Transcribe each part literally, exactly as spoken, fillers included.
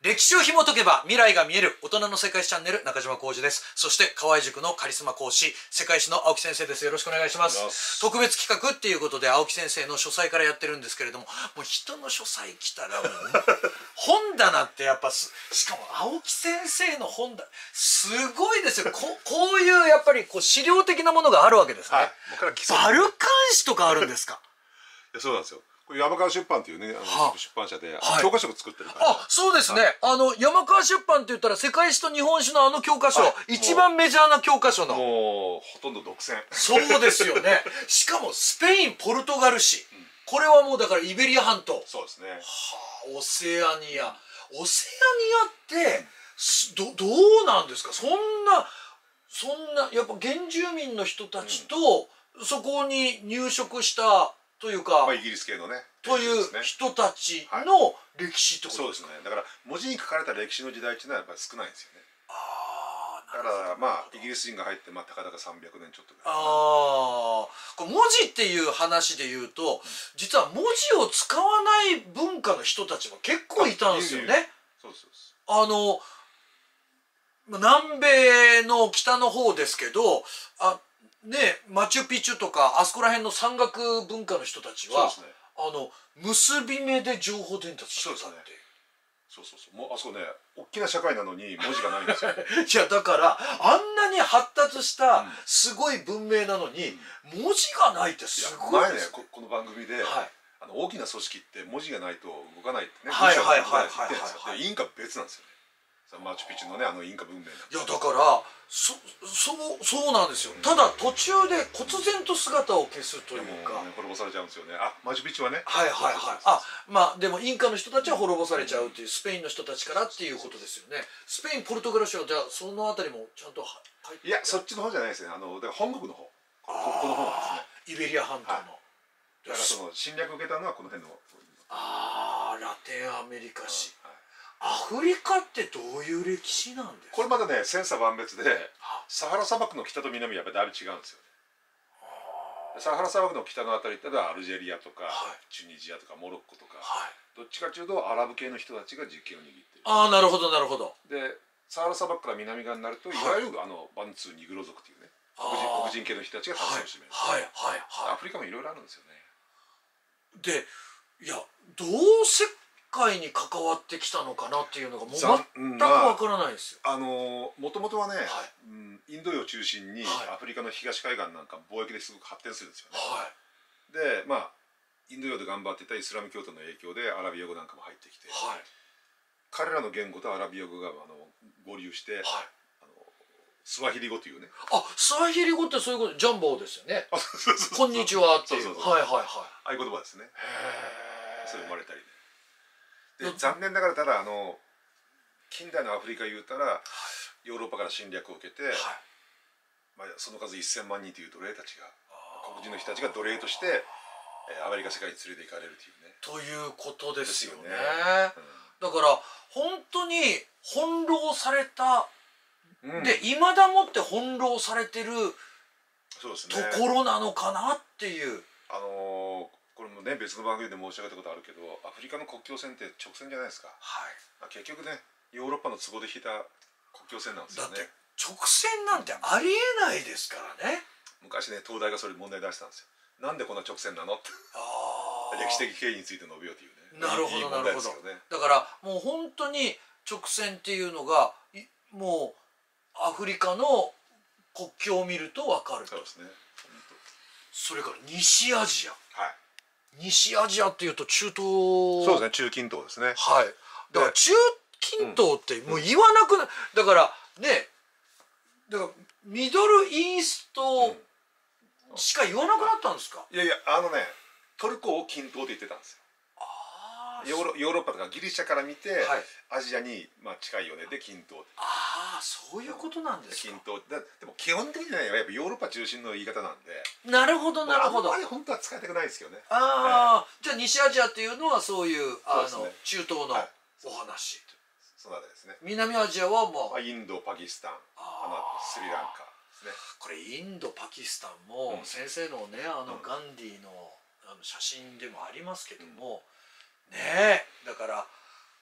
歴史を紐解けば未来が見える大人の世界史チャンネル、中島浩二です。そして河合塾のカリスマ講師、世界史の青木先生です。よろしくお願いします。特別企画っていうことで青木先生の書斎からやってるんですけれども、もう人の書斎来たらもう本棚ってやっぱす、しかも青木先生の本棚すごいですよ。こ, こういうやっぱりこう資料的なものがあるわけですね。はい、バルカン紙とかあるんですか？ いや、そうなんですよ。これ山川出版っていうね、あの出版社で、はい、教科書を作ってるから。 あ、そうですね。はい、あの山川出版って言ったら世界史と日本史のあの教科書、はい、一番メジャーな教科書の。 もうほとんど独占。 そうですよね。しかもスペイン、ポルトガル史、うん、これはもうだからイベリア半島。 そうですね。はあ、オセアニア。オセアニアって、うん、どどうなんですか。そんなそんなやっぱ原住民の人たちと、うん、そこに入植したというか、 まあ、イギリス系のねという人たちの歴史ってことですか？そうですね。だから文字に書かれた歴史の時代っていうのはやっぱり少ないんですよね。ああ、だからまあイギリス人が入ってまあたかだかさんびゃくねんちょっとぐらい。 ああ、これ文字っていう話で言うと、実は文字を使わない文化の人たちも結構いたんですよね。 そうですそうです。 あの南米の北の方ですけど、あね、マチュピチュとかあそこら辺の山岳文化の人たちは、ね、あの結び目で情報伝達してたって。 そうそうそう。もうあそこね、大きな社会なのに文字がないんですよ。 いやだからあんなに発達したすごい文明なのに、うん、文字がないってすごいですね。 前ね、こ, この番組で、はい、あの大きな組織って文字がないと動かないってね。 はいはいはいはいはい。 インカ別なんですよね。マチュピチュのね、あのインカ文明。いやだからそそうそうなんですよ。ただ途中で忽然と姿を消すというか、 滅ぼされちゃうんですよね。あ、マチュピチュはね。 はいはいはい。あ、まあでもインカの人たちは滅ぼされちゃうっていう、スペインの人たちからっていうことですよね。スペイン、ポルトガル州はじゃあそのあたりもちゃんと入って。いや、そっちの方じゃないですね。あのだから本国の方。ここの方ですね。イベリア半島の。 だからその侵略を受けたのはこの辺の。 ああ、ラテンアメリカ史。アフリカってどういう歴史なんですか？ これまだね、千差万別で、サハラ砂漠の北と南はやっぱりだいぶ違うんですよね。サハラ砂漠の北のあたりってのはアルジェリアとか、はい、チュニジアとかモロッコとか、はい、どっちかというとアラブ系の人たちが実権を握ってる。 ああ、なるほどなるほど。 で、サハラ砂漠から南側になると、いわゆるあのバンツーニグロ族というね、黒人系の人たちが多数を占める。 はいはいはい。 アフリカもいろいろあるんですよね。 で、いや、どう世界に関わってきたのかなっていうのがもう全くわからないですよ。 あのもともとはね、はい、うん、インド洋を中心にアフリカの東海岸なんか貿易ですごく発展するんですよね。はい、で、まあインド洋で頑張っていたイスラム教徒の影響でアラビア語なんかも入ってきて、はい、彼らの言語とアラビア語があの合流して、はい、あのスワヒリ語というね。 あ、スワヒリ語ってそういうこと、ジャンボですよね。こんにちはっていう。はいはいはい。 ああいう言葉ですね。それ生まれたりね。で、残念ながらただあの近代のアフリカ言うたら、はい、ヨーロッパから侵略を受けて、はい、まあ、その数せんまんにんという奴隷たちが、黒人の人たちが奴隷としてアメリカ世界に連れて行かれるというね。 ということですよね。うん、だから本当に翻弄された、うん、で今だもって翻弄されてるところなのかなっていう。 あのーこれもね、別の番組で申し上げたことあるけど、アフリカの国境線って直線じゃないですか。はい、結局ね、ヨーロッパの都合で引いた国境線なんですよね。 だって直線なんてありえないですからね。 昔ね、東大がそれ問題出したんですよ。なんでこんな直線なのって。歴史的経緯について述べようというね。 なるほどなるほど。だからもう本当に直線っていうのがもうアフリカの国境を見ると分かると。そうですね。それから西アジア。はい。西アジアっていうと中東。 そうですね、中近東ですね。 はい。だから中近東ってもう言わなくな、うん、だからね、だからミドルイーストしか言わなくなったんですか？ いやいや、あのね、トルコを近東って言ってたんですよ。ああ。ヨーロ、ヨーロッパとかギリシャから見て、はい、アジアにまあ近いよねで近東。 ああ、そういうことなんですか。 近東だ。でも基本的にはやっぱヨーロッパ中心の言い方なんで。 なるほどなるほど。 あんまり本当は使いたくないですけどね。 ああ、じゃあ西アジアっていうのはそういうあの中東のお話。 そのあたりですね。 南アジアはもうインド、パキスタン、あのスリランカですね。 これインド、パキスタンも先生のね、あのガンディのあの写真でもありますけども、ねえ、だから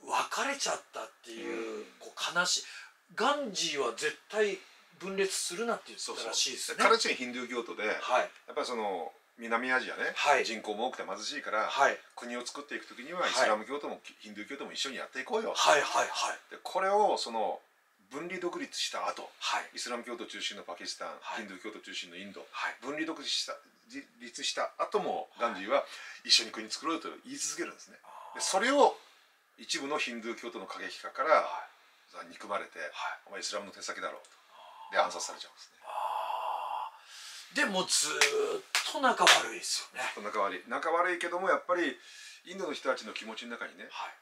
別れちゃったっていう、こう悲しい。ガンジーは絶対分裂するなって言ったらしいですね。 彼自身ヒンドゥー教徒で、 はい、 やっぱりその南アジアね、はい、人口も多くて貧しいから、はい、国を作っていく時にはイスラム教徒もヒンドゥー教徒も一緒にやっていこうよ。はいはいはい。でこれをその分離独立した後、はい、イスラム教徒中心のパキスタン、はい、ヒンドゥー教徒中心のインド、はい、分離独立した立した後もガンジーは一緒に国作ろうと言い続けるんですね。でそれを一部のヒンドゥー教徒の過激派から、はい、憎まれて、はい、お前イスラムの手先だろうとで暗殺されちゃうんですね。 でもずーっと仲悪いですよね。 仲悪い仲悪いけどもやっぱりインドの人たちの気持ちの中にね、はい、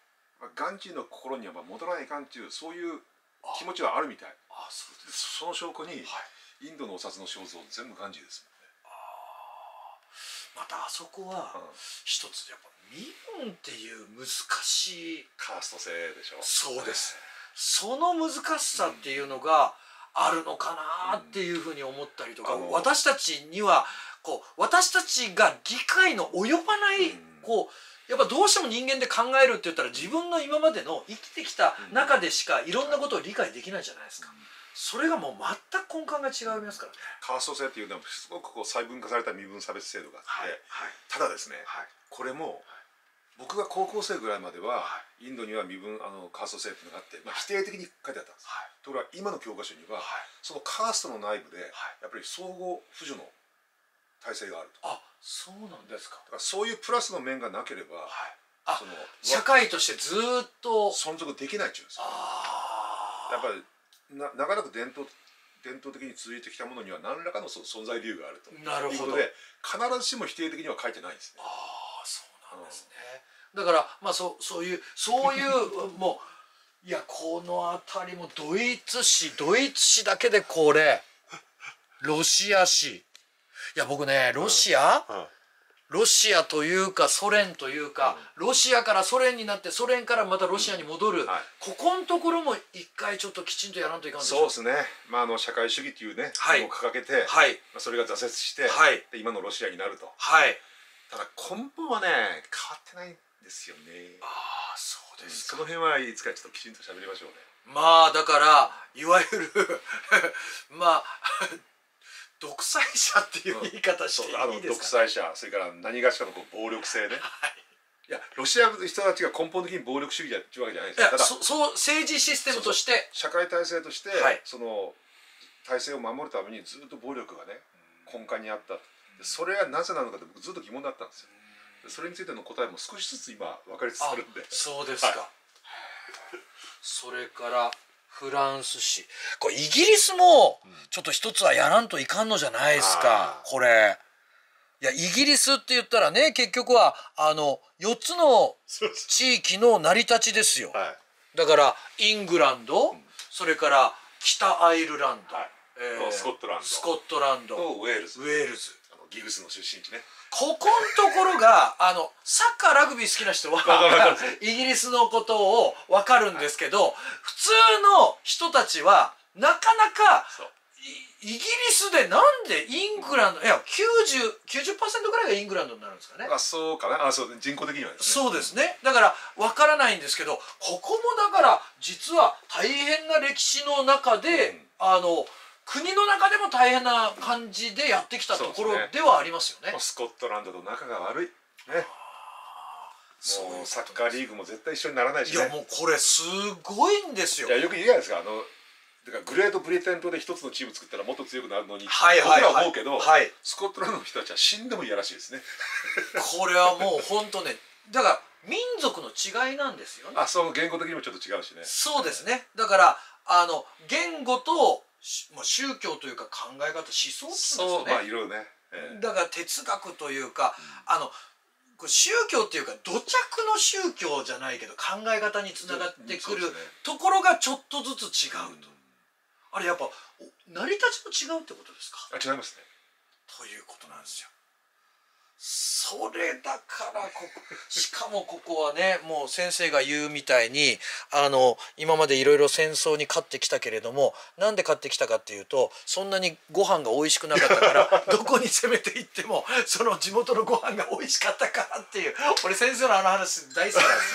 ガンジーの心には戻らないかんっていうそういう気持ちはあるみたい。ああそうです。その証拠に、はい、インドのお札の肖像全部ガンジーですもんね。 あまたあそこは、うん、一つやっぱ身分っていう難しいカースト制でしょ。 そうです、その難しさっていうのがあるのかなっていうふうに思ったりとか、うん、私たちにはこう私たちが理解の及ばない、うん、こうやっぱどうしても人間で考えるって言ったら自分の今までの生きてきた中でしかいろんなことを理解できないじゃないですか。それがもう全く根幹が違いますからね。 カースト制っていうのはすごくこう細分化された身分差別制度があって、はいはい、ただですね、はい、これも僕が高校生ぐらいまでは、はい、インドには身分あのカースト制っていうのがあって、まあ、否定的に書いてあったんです。はい、ところが今の教科書には、はい、そのカーストの内部で、はい、やっぱり相互扶助の体制があると。 あ、そうなんですか。 だからそういうプラスの面がなければ、はい、 あその社会としてずっと存続できないっていうんですよ。やっぱりな長らく伝統伝統的に続いてきたものには何らかのその存在理由があるということで必ずしも否定的には書いてないんですね。 ああそうなんですね。うん、だからまあそそういうそういうもういやこの辺りもドイツ史ドイツ史だけでこれロシア史いや僕ねロシア、うんうんロシアというかソ連というか、うん、ロシアからソ連になってソ連からまたロシアに戻る、うんはい、ここのところも一回ちょっときちんとやらんといかんでしょう。 そうですね、まあ、あの社会主義というね、はい、を掲げて、はい、まあそれが挫折して、はい、で今のロシアになると、はい、ただ根本はね変わってないんですよね。 ああそうですか、うん、その辺はいつかちょっときちんと喋りましょうね。 まあだからいわゆるまあ独裁者っていう言い方していいですか、ね、 うん、独裁者それから何がしかのこう暴力性ね、はい、いやロシアの人たちが根本的に暴力主義だっていうわけじゃないですよ。ただそそう政治システムとして社会体制として、はい、その体制を守るためにずっと暴力がね根幹にあった。それはなぜなのかって僕ずっと疑問だったんですよ。それについての答えも少しずつ今分かりつつあるんで。 そうですか、はい、それからフランス史これイギリスもちょっと一つはやらんといかんのじゃないですか、うん、これいやイギリスって言ったらね結局はあのよっつの地域の成り立ちですよ、はい、だからイングランド、うん、それから北アイルランド、はいえー、スコットランドスコットランドとウェールズウェールズあのギブスの出身地ね。 ここのところがあのサッカーラグビー好きな人はイギリスのことを分かるんですけど、はい、普通の人たちはなかなかイギリスでなんでイングランドいや きゅうじゅう、きゅうじゅっパーセント ぐらいがイングランドになるんですかね。 あそうかなあそう人口的にはですね。そうですね。だから分からないんですけどここもだから実は大変な歴史の中で、うん、あの国の中でも大変な感じでやってきたところではありますよね。 スコットランドと仲が悪いね。もうサッカーリーグも絶対一緒にならないしね。 いやもうこれすごいんですよ。 いやよく言うじゃないですかあのだからグレートブリテン島で一つのチーム作ったらもっと強くなるのに、はいはいはい、僕らは思うけど、はい、スコットランドの人たちは死んでもいやらしいですね。 これはもう本当ねだから民族の違いなんですよね。 あそう言語的にもちょっと違うしね。 そうですね。だからあの言語とまあ、宗教というか考え方思想っていうんですかね。 そうまあいろいろね、 えー、だから哲学というか、うん、あのこれ宗教っていうか土着の宗教じゃないけど考え方につながってくるところがちょっとずつ違うと、うん、あれやっぱ成り立ちも違うってことですか。 あ違いますね。 ということなんですよ。 それだからここしかもここはねもう先生が言うみたいにあの今までいろいろ戦争に勝ってきたけれどもなんで勝ってきたかっていうとそんなにご飯が美味しくなかったからどこに攻めていってもその地元のご飯が美味しかったからっていう俺先生のあの話大好きなんですよ。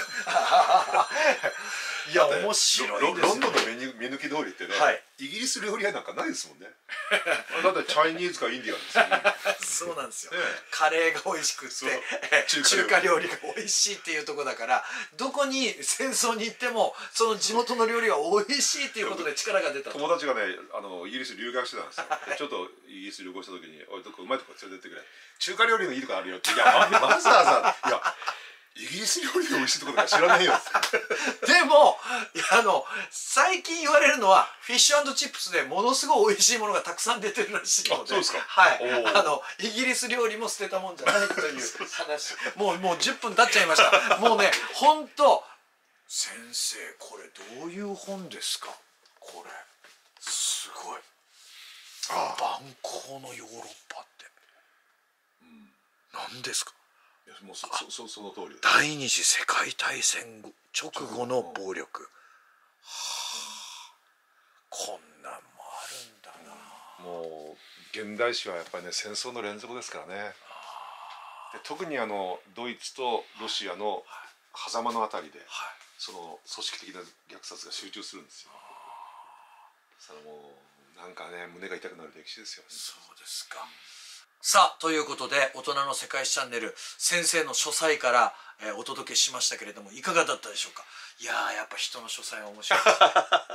いや面白いですよ。 ロンドンの目抜き通りってね、はい、イギリス料理屋なんかないですもんね。だってチャイニーズかインディアンですよ、ね、 そうなんですよ、ね、カレーが美味しくって中華料理が美味しいっていうところだからどこに戦争に行ってもその地元の料理が美味しいっていうことで力が出た。 友達がねあのイギリス留学してたんですよ。ちょっとイギリス旅行した時に「おいどこうまいとこ連れてってくれ中華料理のいいとこあるよ」って「いやわざわざいやイギリス料理の美味しいところとか知らないよ」 でもいやあの最近言われるのはフィッシュ&チップスでものすごい美味しいものがたくさん出てるらしいので。 あ、そうですか。 はい。あのイギリス料理も捨てたもんじゃないという話。もうもうじゅっぷん経っちゃいました。もうね本当先生これどういう本ですかこれすごい。ああ蛮行のヨーロッパって、うん、何ですか。 いやもうそそその通りです。 第二次世界大戦直後の暴力、はあ、こんなんもあるんだな。 もう現代史はやっぱりね戦争の連続ですからね。で特にあのドイツとロシアの狭間のあたりで、はい、その組織的な虐殺が集中するんですよ。それもなんかね胸が痛くなる歴史ですよね。 そうですか。さあということで大人の世界史チャンネル先生の書斎から、えー、お届けしましたけれどもいかがだったでしょうか。いやーやっぱ人の書斎は面白いです